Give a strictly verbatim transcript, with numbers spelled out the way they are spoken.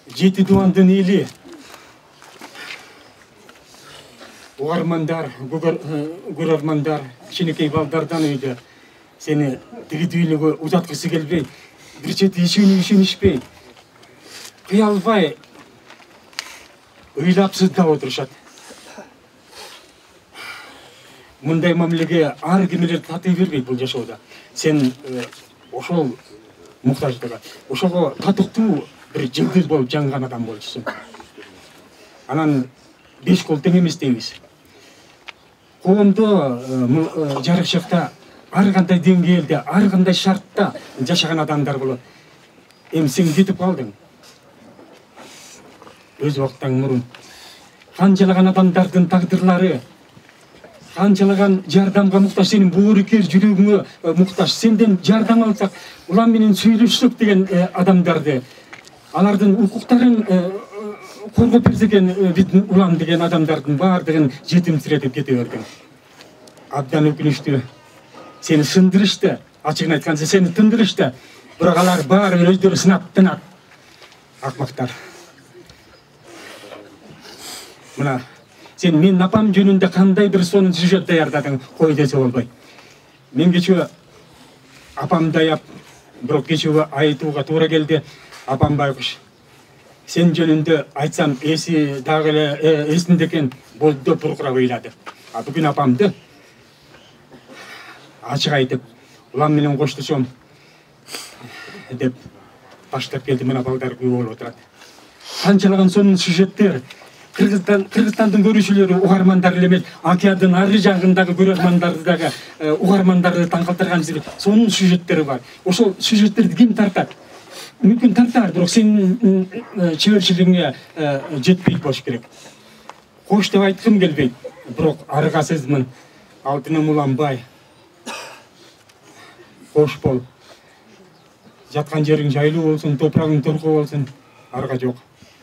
жеті дуандын ели, угармандар, көрөрмандар, кичинекей балдардан үйді сені тигидүүлүгү узаткысы келбей, бир чети ишенишпей, кыя албай ыйлап сыздап отурушат. Мындай мамилеге ар кимилер татый бербейт бул жашоодо. Сен ошол муктаждыгы, ошого татыктуу бир жылдыз болуп жанган адам болчусуң. Анан беш кол тең эмес дейбиз. Коомдо жарыкчакта ар кандай деңгээлде, ар кандай шартта жашаган адамдар болот. Эми сен кетип калдың. Өз убактан мурун канчалаган адамдардын тагдырлары, канчалаган жардамга муктаж, сенин боорукер жүрөгүңө муктаж, сенден жардам алсак, улам менен сүйлөшсөк деген адамдарды, алардын укуктарын коргоп берсекен биздин улам деген адамдардын баардыгын жетимсиретип кете бердиң. Абдан өкүнүчтүү. Сени сындырышты, ачыгын айтканда сени тындырышты. Бирок алар баары өздөрү сынап тынат. Акмактар. Мына сен мен апам жөнүндө кандай бир сонун сюжет даярдадың, кой десе болбойт. Мен кечээ апам даяп, бирок кечээ айтууга туура келди. Апам байкуш, сен жөнүндө айтсам эси дагы эле эсинде экен, болду буркурап ыйлады. А бүгүн апамды ачык айтып, улам менен коштошом деп баштап келди. Мына балдар күбө болуп отурат. Канчалаган сонун сюжеттер. Кыргызстандын көрүүчүлөрү угармандар эле эмес, океандын ары жагындагы көрөрмандарды дагы угармандарды таң калтырган сонун сюжеттери бар. Ошол сюжеттерди ким тартат? Мүмкүн тартар, бирок сенин чеберчилигиңе жетпейт болуш керек. Кош деп айткым келбейт, бирок аргасызмын. Алтыным уланбай. Кош бол. Жаткан жериң жайлуу болсун, топурагың торко болсун, арга жок.